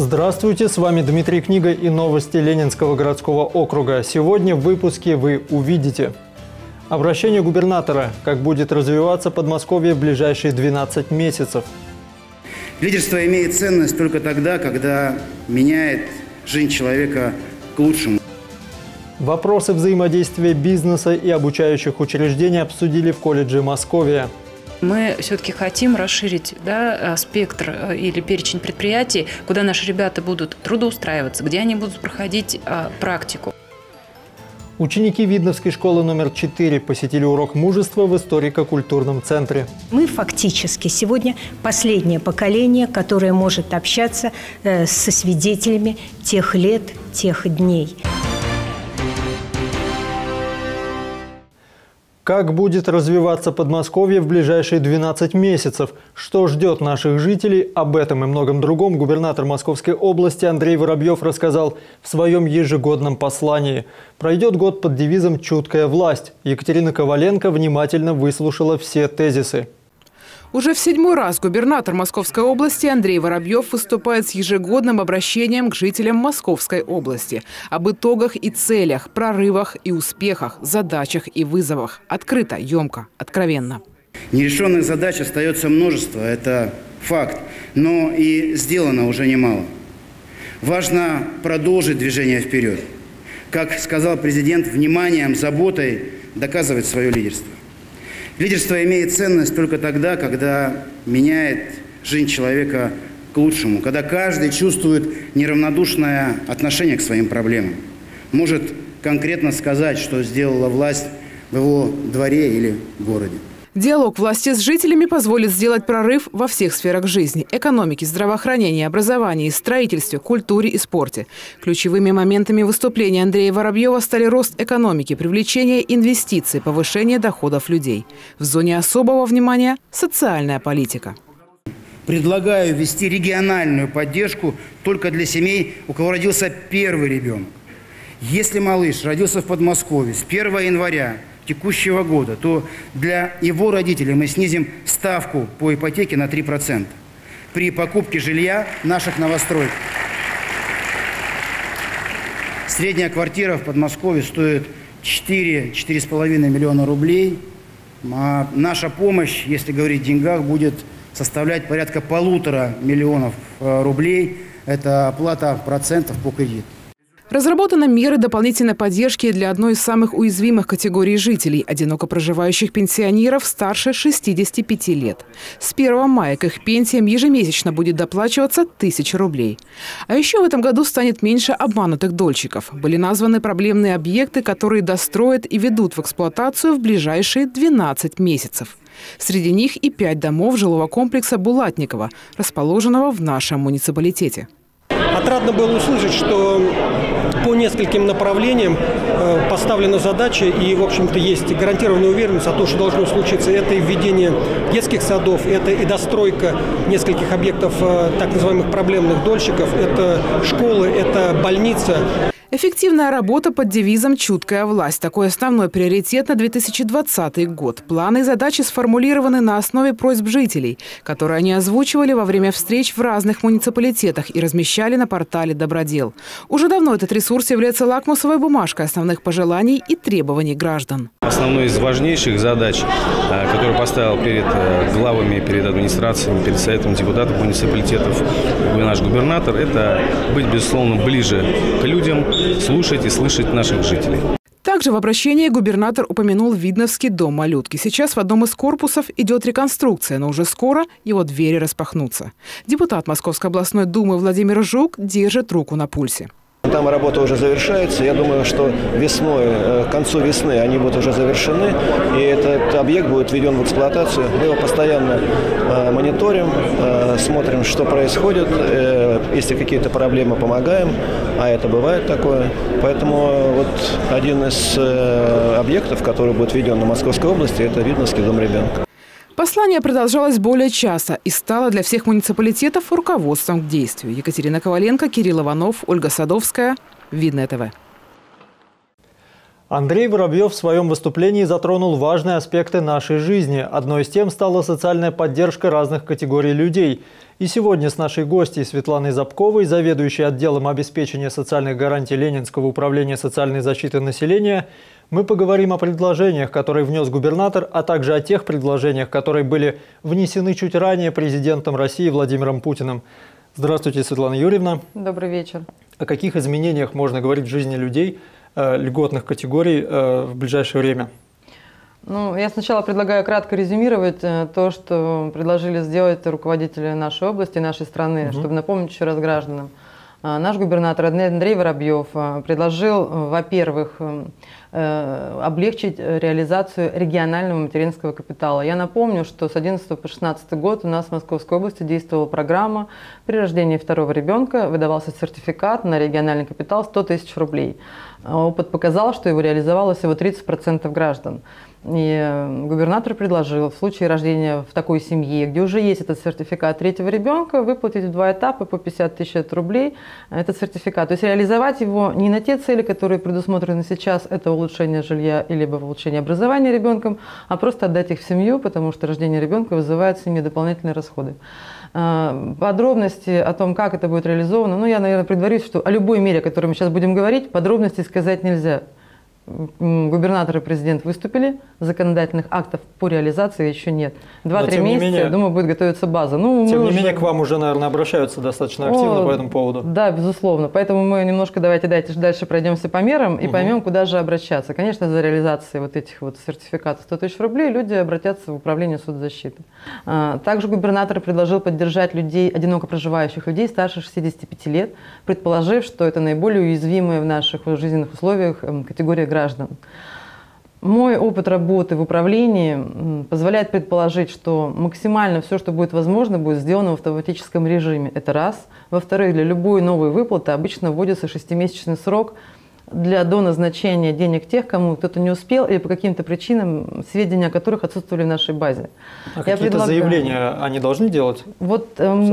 Здравствуйте, с вами Дмитрий Книга и новости Ленинского городского округа. Сегодня в выпуске вы увидите: обращение губернатора, как будет развиваться Подмосковье в ближайшие 12 месяцев. Лидерство имеет ценность только тогда, когда меняет жизнь человека к лучшему. Вопросы взаимодействия бизнеса и обучающих учреждений обсудили в колледже Московия. Мы все-таки хотим расширить спектр или перечень предприятий, куда наши ребята будут трудоустраиваться, где они будут проходить практику. Ученики Видновской школы номер 4 посетили урок мужества в историко-культурном центре. Мы фактически сегодня последнее поколение, которое может общаться со свидетелями тех лет, тех дней. Как будет развиваться Подмосковье в ближайшие 12 месяцев? Что ждет наших жителей? Об этом и многом другом губернатор Московской области Андрей Воробьев рассказал в своем ежегодном послании. Пройдет год под девизом «Чуткая власть». Екатерина Коваленко внимательно выслушала все тезисы. Уже в 7-й раз губернатор Московской области Андрей Воробьев выступает с ежегодным обращением к жителям Московской области об итогах и целях, прорывах и успехах, задачах и вызовах. Открыто, емко, откровенно. Нерешенных задач остается множество, это факт, но и сделано уже немало. Важно продолжить движение вперед. Как сказал президент, вниманием, заботой доказывать свое лидерство. Лидерство имеет ценность только тогда, когда меняет жизнь человека к лучшему, когда каждый чувствует неравнодушное отношение к своим проблемам, может конкретно сказать, что сделала власть в его дворе или городе. Диалог власти с жителями позволит сделать прорыв во всех сферах жизни – экономике, здравоохранении, образовании, строительстве, культуре и спорте. Ключевыми моментами выступления Андрея Воробьева стали рост экономики, привлечение инвестиций, повышение доходов людей. В зоне особого внимания – социальная политика. Предлагаю ввести региональную поддержку только для семей, у кого родился первый ребенок. Если малыш родился в Подмосковье с 1 января текущего года, то для его родителей мы снизим ставку по ипотеке на 3% при покупке жилья наших новостроек. Средняя квартира в Подмосковье стоит 4–4,5 миллиона рублей. А наша помощь, если говорить о деньгах, будет составлять порядка 1,5 миллиона рублей. Это оплата процентов по кредиту. Разработаны меры дополнительной поддержки для одной из самых уязвимых категорий жителей – одиноко проживающих пенсионеров старше 65 лет. С 1 мая к их пенсиям ежемесячно будет доплачиваться 1000 рублей. А еще в этом году станет меньше обманутых дольщиков. Были названы проблемные объекты, которые достроят и ведут в эксплуатацию в ближайшие 12 месяцев. Среди них и 5 домов жилого комплекса Булатникова, расположенного в нашем муниципалитете. Отрадно было услышать, что по нескольким направлениям поставлена задача и, в общем-то, есть гарантированная уверенность о том, что должно случиться. Это и введение детских садов, это и достройка нескольких объектов так называемых проблемных дольщиков, это школы, это больница. Эффективная работа под девизом «Чуткая власть» – такой основной приоритет на 2020 год. Планы и задачи сформулированы на основе просьб жителей, которые они озвучивали во время встреч в разных муниципалитетах и размещали на портале «Добродел». Уже давно этот ресурс является лакмусовой бумажкой основных пожеланий и требований граждан. Основной из важнейших задач, которую поставил перед главами, перед администрациями, перед советом депутатов муниципалитетов наш губернатор – это быть, безусловно, ближе к людям, слушать и слышать наших жителей. Также в обращении губернатор упомянул Видновский дом малютки. Сейчас в одном из корпусов идет реконструкция, но уже скоро его двери распахнутся. Депутат Московской областной думы Владимир Жук держит руку на пульсе. Там работа уже завершается. Я думаю, что весной, к концу весны они будут уже завершены. И этот объект будет введен в эксплуатацию. Мы его постоянно мониторим, смотрим, что происходит. Если какие-то проблемы, помогаем. А это бывает такое. Поэтому вот один из объектов, который будет введен на Московской области, это Видновский дом ребенка. Послание продолжалось более часа и стало для всех муниципалитетов руководством к действию. Екатерина Коваленко, Кирилл Иванов, Ольга Садовская. Видное ТВ. Андрей Воробьев в своем выступлении затронул важные аспекты нашей жизни. Одной из тем стала социальная поддержка разных категорий людей. И сегодня с нашей гостьей Светланой Зубковой, заведующей отделом обеспечения социальных гарантий Ленинского управления социальной защиты населения, мы поговорим о предложениях, которые внес губернатор, а также о тех предложениях, которые были внесены чуть ранее президентом России Владимиром Путиным. Здравствуйте, Светлана Юрьевна. Добрый вечер. О каких изменениях можно говорить в жизни людей льготных категорий в ближайшее время? Ну, я сначала предлагаю кратко резюмировать то, что предложили сделать руководители нашей области, нашей страны, чтобы напомнить еще раз гражданам. Наш губернатор Андрей Воробьев предложил, во-первых, облегчить реализацию регионального материнского капитала. Я напомню, что с 2011 по 2016 год у нас в Московской области действовала программа. При рождении второго ребенка выдавался сертификат на региональный капитал 100 тысяч рублей. Опыт показал, что его реализовало всего 30% граждан. И губернатор предложил в случае рождения в такой семье, где уже есть этот сертификат третьего ребенка, выплатить в 2 этапа по 50 тысяч рублей этот сертификат. То есть реализовать его не на те цели, которые предусмотрены сейчас, это улучшение жилья или улучшение образования ребенком, а просто отдать их в семью, потому что рождение ребенка вызывает в семье дополнительные расходы. Подробности о том, как это будет реализовано, ну, я, наверное, предварюсь, что о любой мере, о которой мы сейчас будем говорить, подробностей сказать нельзя. Губернатор и президент выступили, законодательных актов по реализации еще нет. 2-3 месяца, я думаю, будет готовиться база. Ну, тем не менее, к вам уже, наверное, обращаются достаточно активно по этому поводу. Да, безусловно. Поэтому мы немножко дайте дальше пройдемся по мерам и поймем, куда же обращаться. Конечно, за реализацией вот этих вот сертификатов 100 тысяч рублей люди обратятся в управление соцзащиты. Также губернатор предложил поддержать людей, одиноко проживающих людей старше 65 лет, предположив, что это наиболее уязвимые в наших жизненных условиях категория граждан. Мой опыт работы в управлении позволяет предположить, что максимально все, что будет возможно, будет сделано в автоматическом режиме. Это раз. Во-вторых, для любой новой выплаты обычно вводится 6-месячный срок до назначения денег тех, кому кто-то не успел или по каким-то причинам, сведения о которых отсутствовали в нашей базе. А какие-то заявления они должны делать? Вот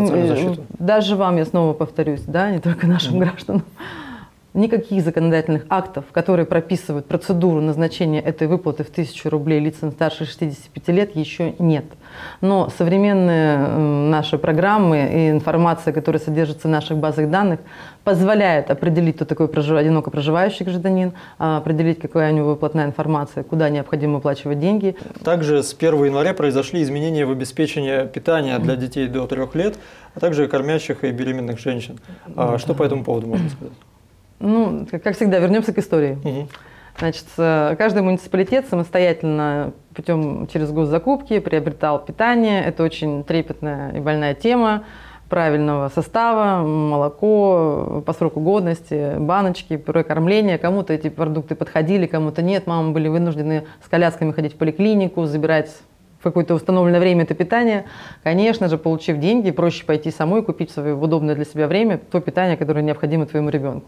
даже вам, я снова повторюсь, да, не только нашим гражданам. Никаких законодательных актов, которые прописывают процедуру назначения этой выплаты в 1000 рублей лицам старше 65 лет, еще нет. Но современные наши программы и информация, которая содержится в наших базах данных, позволяет определить, кто такой одиноко проживающий гражданин, определить, какая у него выплатная информация, куда необходимо выплачивать деньги. Также с 1 января произошли изменения в обеспечении питания для детей до 3 лет, а также кормящих и беременных женщин. Что по этому поводу можно сказать? Ну, как всегда, вернемся к истории. Значит, каждый муниципалитет самостоятельно через госзакупки приобретал питание. Это очень трепетная и больная тема правильного состава, молоко по сроку годности, баночки, пюре кормления. Кому-то эти продукты подходили, кому-то нет. Мамы были вынуждены с колясками ходить в поликлинику, забирать в какое-то установленное время это питание. Конечно же, получив деньги, проще пойти самой купить в свое удобное для себя время то питание, которое необходимо твоему ребенку.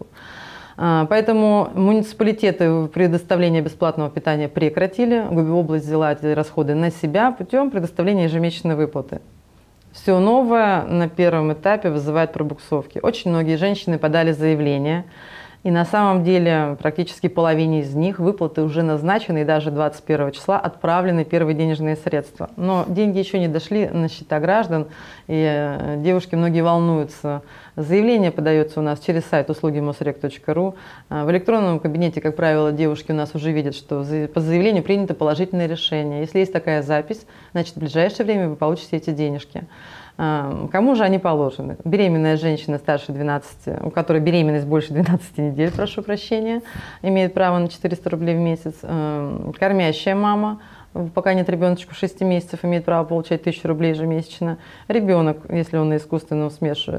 Поэтому муниципалитеты предоставление бесплатного питания прекратили. Область взяла эти расходы на себя путем предоставления ежемесячной выплаты. Все новое на первом этапе вызывает пробуксовки. Очень многие женщины подали заявления. И на самом деле практически половине из них выплаты уже назначены, и даже 21 числа отправлены первые денежные средства. Но деньги еще не дошли на счета граждан, и девушки многие волнуются. Заявление подается у нас через сайт услуги.mosrec.ru. В электронном кабинете, как правило, девушки у нас уже видят, что по заявлению принято положительное решение. Если есть такая запись, значит, в ближайшее время вы получите эти денежки. Кому же они положены? Беременная женщина старше 12, у которой беременность больше 12 недель, прошу прощения, имеет право на 400 рублей в месяц. Кормящая мама, пока нет ребеночку 6 месяцев, имеет право получать 1000 рублей ежемесячно. Ребенок, если он на искусственном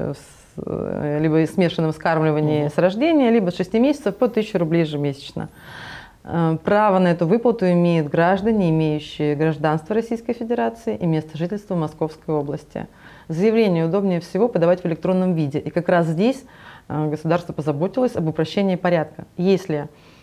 либо смешанном вскармливании с рождения, либо с 6 месяцев, по 1000 рублей ежемесячно. Право на эту выплату имеют граждане, имеющие гражданство Российской Федерации и место жительства в Московской области. Заявление удобнее всего подавать в электронном виде. И как раз здесь государство позаботилось об упрощении порядка. Если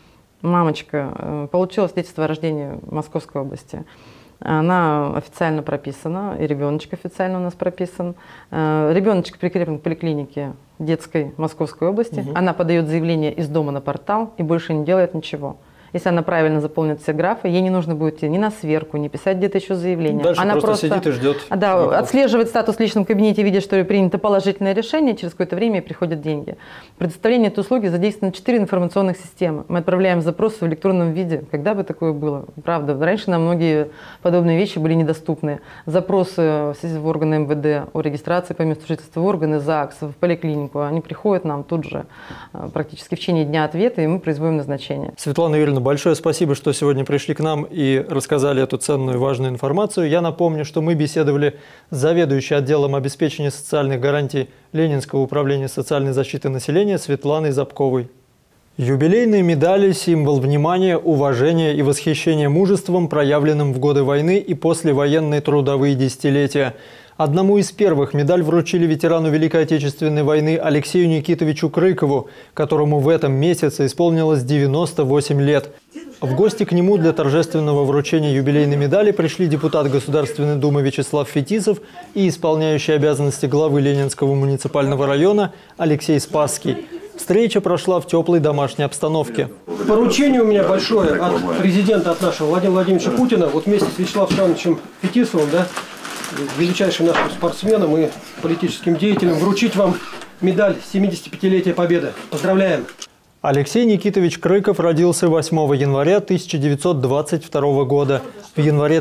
мамочка получила свидетельство о рождении в Московской области, она официально прописана, и ребеночек официально у нас прописан. Ребеночек прикреплен к поликлинике детской Московской области. Она подает заявление из дома на портал и больше не делает ничего. Если она правильно заполнит все графы, ей не нужно будет идти ни на сверку, ни писать где-то еще заявление. Дальше Она просто сидит и ждет. Да, отслеживает статус в личном кабинете, видит, что принято положительное решение, через какое-то время приходят деньги. В предоставлении этой услуги задействованы 4 информационных системы. Мы отправляем запросы в электронном виде. Когда бы такое было? Правда, раньше нам многие подобные вещи были недоступны. Запросы в органы МВД о регистрации по месту жительства, в органы ЗАГС, в поликлинику, они приходят нам тут же, практически в течение дня ответа, и мы производим назначение. Светлана Юрьевна, большое спасибо, что сегодня пришли к нам и рассказали эту ценную и важную информацию. Я напомню, что мы беседовали с заведующей отделом обеспечения социальных гарантий Ленинского управления социальной защиты населения Светланой Зубковой. Юбилейные медали – символ внимания, уважения и восхищения мужеством, проявленным в годы войны и послевоенные трудовые десятилетия. Одному из первых медаль вручили ветерану Великой Отечественной войны Алексею Никитовичу Крыкову, которому в этом месяце исполнилось 98 лет. В гости к нему для торжественного вручения юбилейной медали пришли депутат Государственной Думы Вячеслав Фетисов и исполняющий обязанности главы Ленинского муниципального района Алексей Спасский. Встреча прошла в теплой домашней обстановке. Поручение у меня большое от президента, от нашего Владимира Владимировича Путина, вот вместе с Вячеславом Ивановичем Фетисовым, величайшим нашим спортсменом и политическим деятелем, вручить вам медаль 75-летия Победы. Поздравляем! Алексей Никитович Крыков родился 8 января 1922 года. В январе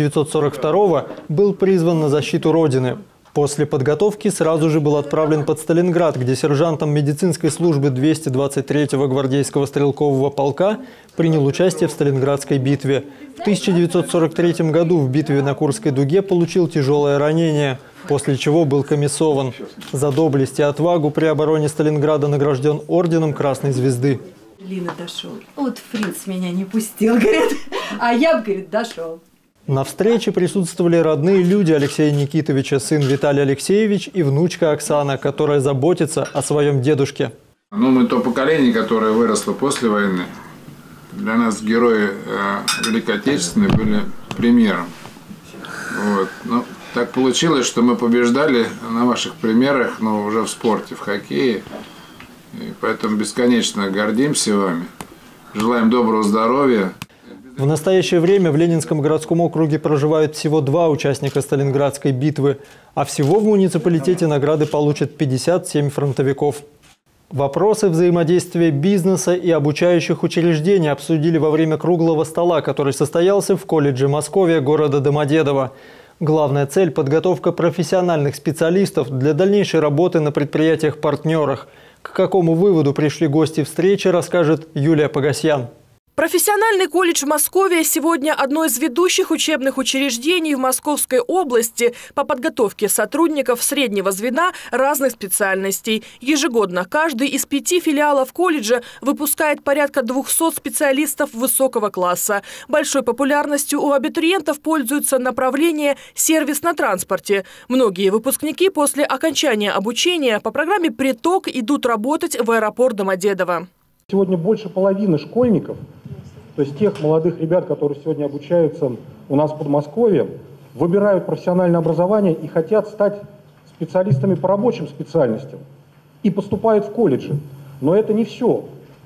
1942 был призван на защиту Родины. После подготовки сразу же был отправлен под Сталинград, где сержантом медицинской службы 223-го гвардейского стрелкового полка принял участие в Сталинградской битве. В 1943 году в битве на Курской дуге получил тяжелое ранение, после чего был комиссован. За доблесть и отвагу при обороне Сталинграда награжден орденом Красной Звезды. Лина дошел. Вот Фриц меня не пустил, говорит, а я, говорит, дошел. На встрече присутствовали родные люди Алексея Никитовича, сын Виталий Алексеевич и внучка Оксана, которая заботится о своем дедушке. Мы то поколение, которое выросло после войны. Для нас герои Великой Отечественной были примером. Так получилось, что мы побеждали на ваших примерах, уже в спорте, в хоккее. И поэтому бесконечно гордимся вами. Желаем доброго здоровья. В настоящее время в Ленинском городском округе проживают всего 2 участника Сталинградской битвы, а всего в муниципалитете награды получат 57 фронтовиков. Вопросы взаимодействия бизнеса и обучающих учреждений обсудили во время круглого стола, который состоялся в колледже Московия города Домодедово. Главная цель – подготовка профессиональных специалистов для дальнейшей работы на предприятиях-партнерах. К какому выводу пришли гости встречи, расскажет Юлия Погосян. Профессиональный колледж Московия сегодня одно из ведущих учебных учреждений в Московской области по подготовке сотрудников среднего звена разных специальностей. Ежегодно каждый из 5 филиалов колледжа выпускает порядка 200 специалистов высокого класса. Большой популярностью у абитуриентов пользуются направление «Сервис на транспорте». Многие выпускники после окончания обучения по программе «Приток» идут работать в аэропорт Домодедово. Сегодня больше половины школьников, то есть тех молодых ребят, которые сегодня обучаются у нас в Подмосковье, выбирают профессиональное образование и хотят стать специалистами по рабочим специальностям и поступают в колледжи. Но это не все.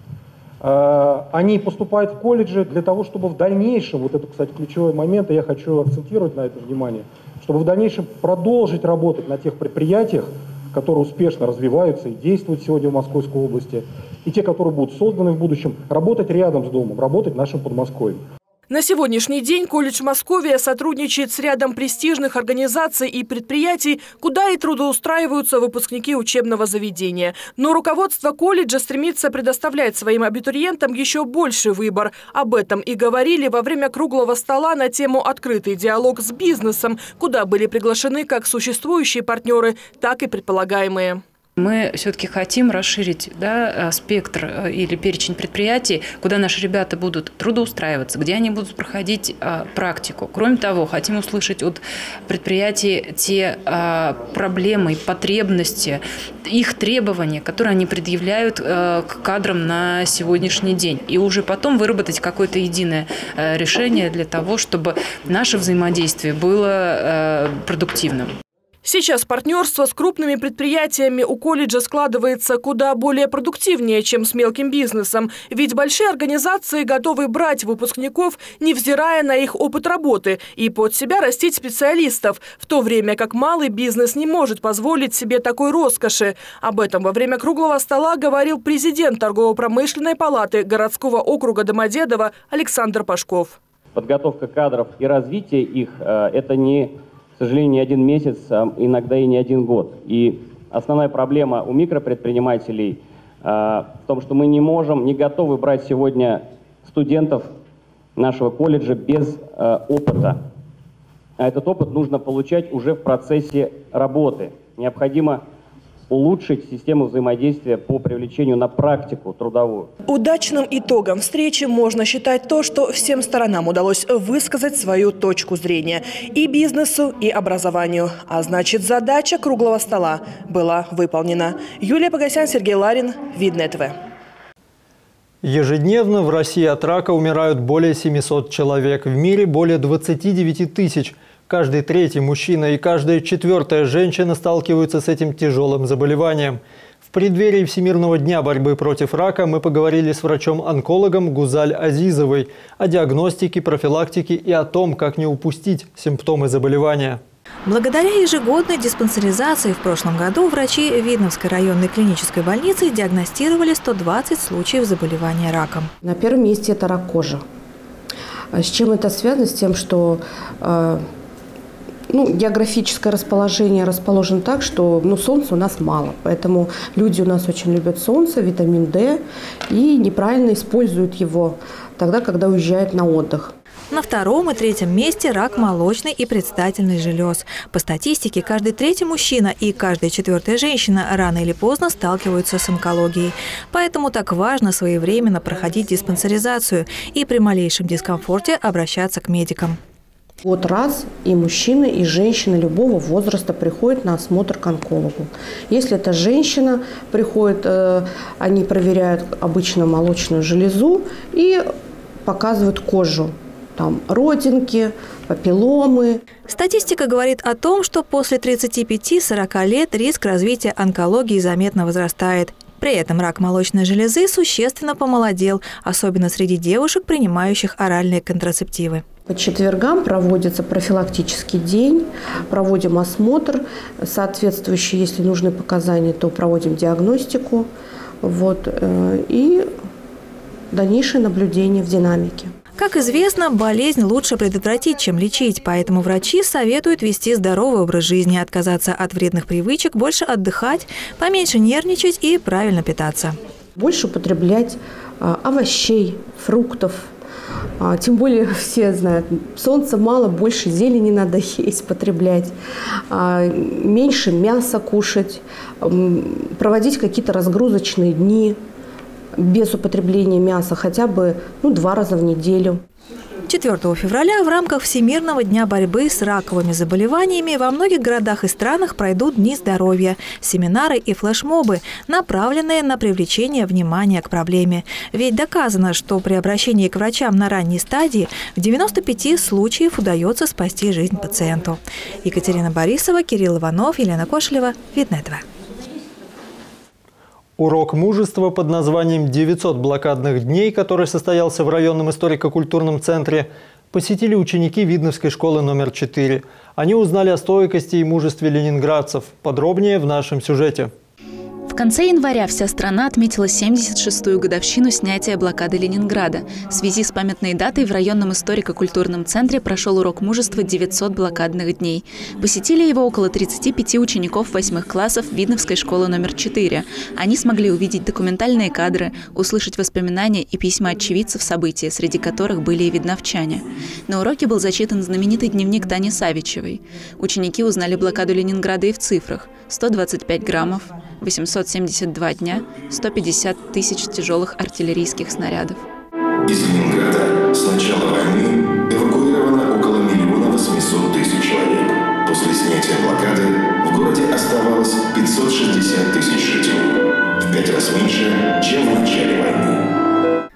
Они поступают в колледжи для того, чтобы в дальнейшем, вот это, кстати, ключевой момент, и я хочу акцентировать на это внимание, чтобы в дальнейшем продолжить работать на тех предприятиях, которые успешно развиваются и действуют сегодня в Московской области, и те, которые будут созданы в будущем, работать рядом с домом, работать в нашем Подмосковье. На сегодняшний день колледж Московия сотрудничает с рядом престижных организаций и предприятий, куда и трудоустраиваются выпускники учебного заведения. Но руководство колледжа стремится предоставлять своим абитуриентам еще больший выбор. Об этом и говорили во время круглого стола на тему «Открытый диалог с бизнесом», куда были приглашены как существующие партнеры, так и предполагаемые. Мы все-таки хотим расширить спектр или перечень предприятий, куда наши ребята будут трудоустраиваться, где они будут проходить практику. Кроме того, хотим услышать от предприятий те проблемы, потребности, их требования, которые они предъявляют к кадрам на сегодняшний день. И уже потом выработать какое-то единое решение для того, чтобы наше взаимодействие было продуктивным. Сейчас партнерство с крупными предприятиями у колледжа складывается куда более продуктивнее, чем с мелким бизнесом. Ведь большие организации готовы брать выпускников, невзирая на их опыт работы, и под себя растить специалистов, в то время как малый бизнес не может позволить себе такой роскоши. Об этом во время круглого стола говорил президент торгово-промышленной палаты городского округа Домодедово Александр Пашков. Подготовка кадров и развитие их – это к сожалению, не один месяц, а иногда и не один год. И основная проблема у микропредпринимателей в том, что мы не готовы брать сегодня студентов нашего колледжа без опыта. А этот опыт нужно получать уже в процессе работы. Необходимо улучшить систему взаимодействия по привлечению на практику трудовую. Удачным итогом встречи можно считать то, что всем сторонам удалось высказать свою точку зрения и бизнесу, и образованию. А значит, задача круглого стола была выполнена. Юлия Погосян, Сергей Ларин, Видное ТВ. Ежедневно в России от рака умирают более 700 человек. В мире более 29 тысяч. Каждый третий мужчина и каждая четвертая женщина сталкиваются с этим тяжелым заболеванием. В преддверии Всемирного дня борьбы против рака мы поговорили с врачом-онкологом Гузаль Азизовой о диагностике, профилактике и о том, как не упустить симптомы заболевания. Благодаря ежегодной диспансеризации в прошлом году врачи Видновской районной клинической больницы диагностировали 120 случаев заболевания раком. На первом месте это рак кожи. С чем это связано? С тем, что географическое расположение расположено так, что солнца у нас мало. Поэтому люди у нас очень любят солнце, витамин D и неправильно используют его тогда, когда уезжают на отдых. На втором и третьем месте рак молочной и предстательной желез. По статистике, каждый третий мужчина и каждая четвертая женщина рано или поздно сталкиваются с онкологией. Поэтому так важно своевременно проходить диспансеризацию и при малейшем дискомфорте обращаться к медикам. Вот раз и мужчины, и женщины любого возраста приходят на осмотр к онкологу. Если это женщина приходит, они проверяют обычно молочную железу и показывают кожу. Там родинки, папилломы. Статистика говорит о том, что после 35-40 лет риск развития онкологии заметно возрастает. При этом рак молочной железы существенно помолодел, особенно среди девушек, принимающих оральные контрацептивы. По четвергам проводится профилактический день, проводим осмотр, соответствующие, если нужны показания, то проводим диагностику, и дальнейшее наблюдение в динамике. Как известно, болезнь лучше предотвратить, чем лечить, поэтому врачи советуют вести здоровый образ жизни, отказаться от вредных привычек, больше отдыхать, поменьше нервничать и правильно питаться. Больше употреблять овощей, фруктов. Тем более все знают, солнца мало, больше зелени надо есть, потреблять, меньше мяса кушать, проводить какие-то разгрузочные дни без употребления мяса хотя бы 2 раза в неделю. 4 февраля в рамках Всемирного дня борьбы с раковыми заболеваниями во многих городах и странах пройдут Дни здоровья, семинары и флешмобы, направленные на привлечение внимания к проблеме. Ведь доказано, что при обращении к врачам на ранней стадии в 95 случаев удается спасти жизнь пациенту. Екатерина Борисова, Кирилл Иванов, Елена Кошелева, Видное ТВ. Урок мужества под названием «900 блокадных дней», который состоялся в районном историко-культурном центре, посетили ученики Видновской школы номер 4. Они узнали о стойкости и мужестве ленинградцев. Подробнее в нашем сюжете. В конце января вся страна отметила 76-ю годовщину снятия блокады Ленинграда. В связи с памятной датой в районном историко-культурном центре прошел урок мужества «900 блокадных дней». Посетили его около 35 учеников 8 классов Видновской школы номер 4. Они смогли увидеть документальные кадры, услышать воспоминания и письма очевидцев событий, среди которых были и видновчане. На уроке был зачитан знаменитый дневник Тани Савичевой. Ученики узнали блокаду Ленинграда и в цифрах: 125 граммов, 872 дня, 150 тысяч тяжелых артиллерийских снарядов. Из Ленинграда с начала войны эвакуировано около 1 800 000 человек. После снятия блокады в городе оставалось 560 000 жителей. В 5 раз меньше, чем в начале войны.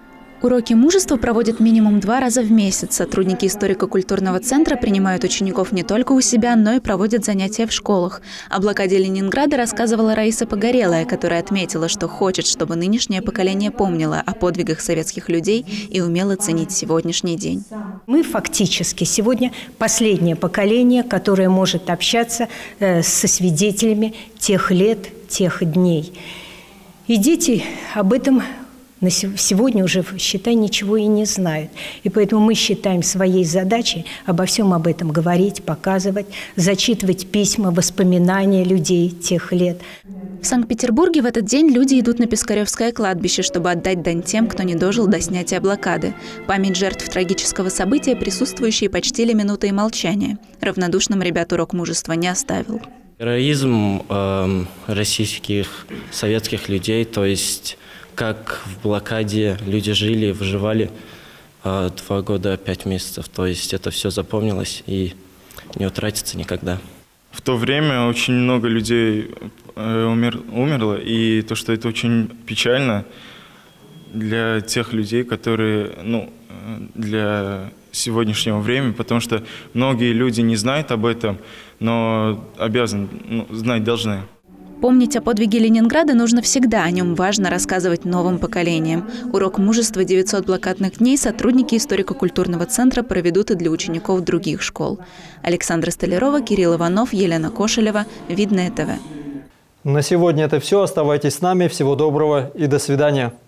Уроки мужества проводят минимум 2 раза в месяц. Сотрудники историко-культурного центра принимают учеников не только у себя, но и проводят занятия в школах. О блокаде Ленинграда рассказывала Раиса Погорелая, которая отметила, что хочет, чтобы нынешнее поколение помнило о подвигах советских людей и умело ценить сегодняшний день. Мы фактически сегодня последнее поколение, которое может общаться со свидетелями тех лет, тех дней. И дети об этом на сегодня уже, считай, ничего и не знают. И поэтому мы считаем своей задачей обо всем об этом говорить, показывать, зачитывать письма, воспоминания людей тех лет. В Санкт-Петербурге в этот день люди идут на Пискаревское кладбище, чтобы отдать дань тем, кто не дожил до снятия блокады. Память жертв трагического события присутствующие почтили минутой молчания. Равнодушным ребят урок мужества не оставил. Героизм российских, советских людей, то есть как в блокаде люди жили, выживали 2 года 5 месяцев. То есть это все запомнилось и не утратится никогда. В то время очень много людей умерло, и то, что это очень печально для тех людей, которые, для сегодняшнего времени, потому что многие люди не знают об этом, но обязаны, знать должны. Помнить о подвиге Ленинграда нужно всегда, о нем важно рассказывать новым поколениям. Урок мужества 900 блокадных дней сотрудники историко-культурного центра проведут и для учеников других школ. Александра Столярова, Кирилл Иванов, Елена Кошелева, Видное ТВ. На сегодня это все. Оставайтесь с нами. Всего доброго и до свидания.